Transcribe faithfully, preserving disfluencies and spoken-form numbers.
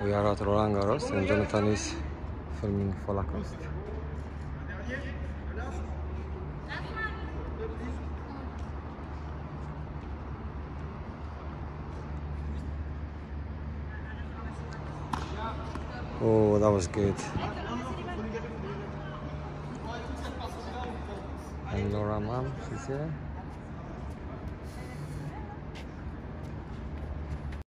We are at Roland Garros and Jonathan is filming for Lacoste. Oh, that was good. And Laura, mom, she's here.